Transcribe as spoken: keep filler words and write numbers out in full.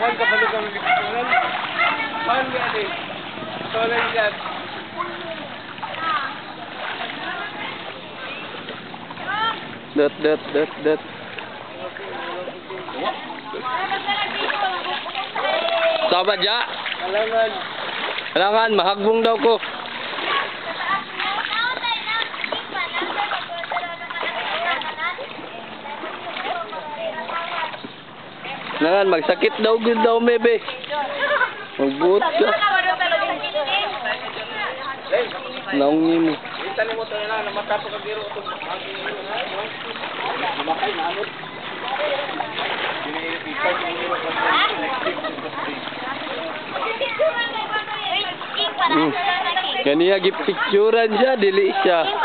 Juan ka balik kami picturean. Juan yan eh. Solan yan. Dot, dot, dot, dot. Sabat ja. Alangan. Kailangan, mahagbong daw ko. Kailangan, magsakit daw, good daw, bebe. Magbuot ka. Naungi mo. Itali mo ito na, namatapo ka giro ito. Lumakay na ano. Hmm. Kaniya gipicturan siya, dili siya.